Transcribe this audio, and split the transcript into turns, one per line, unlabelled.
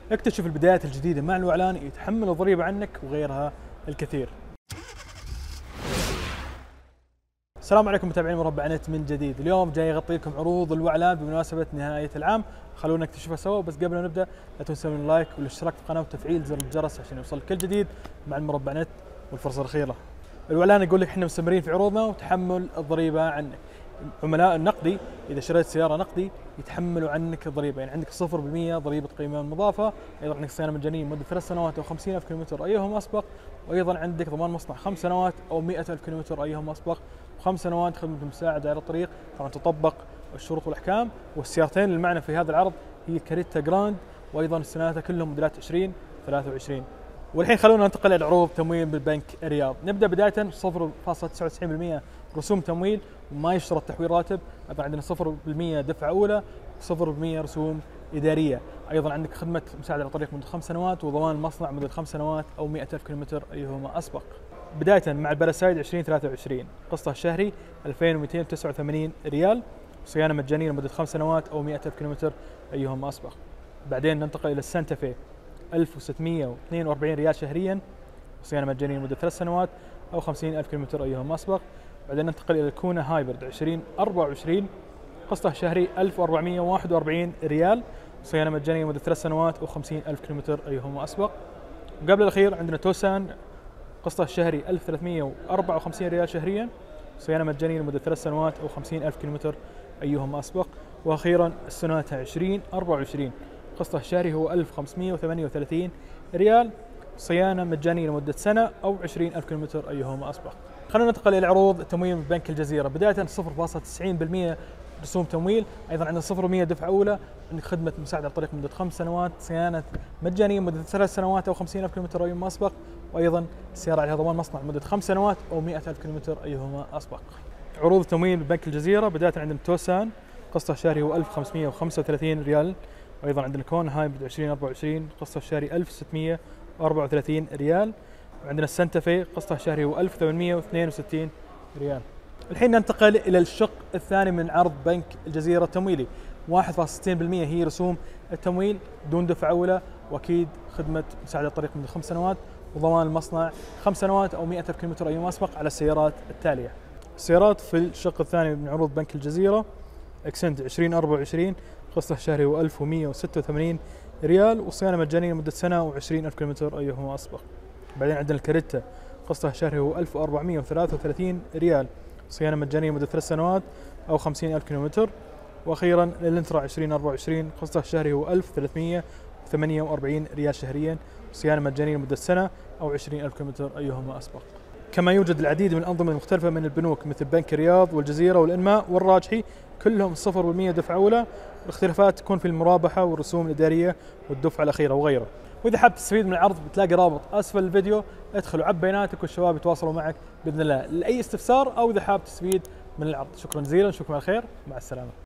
اكتشف البدايات الجديدة مع الوعلان يتحمل الضريبة عنك وغيرها الكثير. السلام عليكم متابعين مربع نت من جديد. اليوم جاي اغطي لكم عروض الوعلان بمناسبة نهاية العام، خلونا نكتشفها سوا. بس قبل ما نبدا لا تنسوا من اللايك والاشتراك في القناة وتفعيل زر الجرس عشان يوصلك كل جديد مع المربع نت. والفرصة الأخيرة الوعلان يقول لك احنا مستمرين في عروضنا وتحمل الضريبة عنك. عملاء النقدي اذا شريت سيارة نقدي يتحملوا عنك الضريبة، يعني عندك 0% ضريبة قيمة مضافة، ايضا عندك صيانة مجانية لمدة 3 سنوات او 50,000 كيلومتر ايهما اسبق، وايضا عندك ضمان مصنع 5 سنوات او 100,000 كيلومتر ايهما اسبق، و5 سنوات خدمة مساعدة على الطريق. طبعا تطبق الشروط والاحكام. والسيارتين اللي معنا في هذا العرض هي كاريتا جراند، وايضا السنوات كلهم موديلات 2023. والحين خلونا ننتقل الى عروض تمويل بالبنك الرياض. نبدا بدايه 0.99% رسوم تمويل وما يشترط تحويل راتب. ايضا عندنا 0% دفعه اولى، 0% رسوم اداريه. ايضا عندك خدمه مساعده على الطريق مده 5 سنوات، وضمان المصنع مده 5 سنوات او 100,000 كيلومتر ايهما اسبق. بدايه مع البلاسايد 2023 قسطه الشهري 2289 ريال، صيانه مجانيه لمده 5 سنوات او 100,000 كيلومتر ايهما اسبق. بعدين ننتقل الى السانتا في 1642 ريال شهريا، صيانه مجانيه لمده 3 سنوات او 50,000 كيلومتر ايهما اسبق. بعدين ننتقل الى الكونا هايبرد 2024 قسطه شهري 1441 ريال، صيانه مجانيه لمده 3 سنوات او 50,000 كيلومتر ايهما اسبق. قبل الاخير عندنا توسان قسطه الشهري 1354 ريال شهريا، صيانه مجانيه لمده 3 سنوات او 50,000 كيلومتر ايهما اسبق. واخيرا السوناتا 2024 قسطه الشهري هو 1538 ريال، صيانه مجانيه لمده سنه او 20,000 كيلومتر ايهما اسبق. خلينا ننتقل الى عروض تمويل من بنك الجزيره. بدايه 0.90% رسوم تمويل، ايضا عندنا 0% دفعه اولى، عندك خدمه مساعده على الطريق مده 5 سنوات، صيانه مجانيه مده 3 سنوات او 50,000 كيلومتر ايهما اسبق، وايضا السياره عليها ضمان مصنع مده 5 سنوات او 100,000 كيلومتر ايهما اسبق. عروض تمويل بنك الجزيره بدايه عندنا توسان قسطه الشهري هو 1535 ريال، وايضا عندنا كون هايبرد 2024 قسطه الشهري 1634 ريال، وعندنا السانتا في قسطه الشهري هو 1862 ريال. الحين ننتقل الى الشق الثاني من عرض بنك الجزيره التمويلي. 1.60% هي رسوم التمويل دون دفعه اولى، واكيد خدمه مساعده الطريق من 5 سنوات، وضمان المصنع 5 سنوات او 100,000 كيلومتر ايهما اسبق على السيارات التاليه. السيارات في الشق الثاني من عروض بنك الجزيره اكسنت 2024 قسطه الشهري هو 1186 ريال، وصيانه مجانيه لمده سنه و20,000 كيلومتر ايهما اسبق. بعدين عندنا الكاريتا قسطه الشهري هو 1433 ريال، صيانه مجانيه لمده 3 سنوات او 50,000 كيلومتر. واخيرا الانترا 2024 قسطه الشهري هو 1348 ريال شهريا، صيانه مجانيه لمده سنه او 20,000 كيلومتر ايهما اسبق. كما يوجد العديد من الأنظمة المختلفة من البنوك مثل بنك الرياض والجزيرة والإنماء والراجحي، كلهم 0% دفعة أولى. الاختلافات تكون في المرابحة والرسوم الإدارية والدفعة الأخيرة وغيره. وإذا حاب تستفيد من العرض بتلاقي رابط أسفل الفيديو، ادخل وعب بياناتك والشباب يتواصلوا معك بإذن الله لأي استفسار، أو إذا حاب تستفيد من العرض. شكرا جزيلا، نشوفكم على خير، مع السلامة.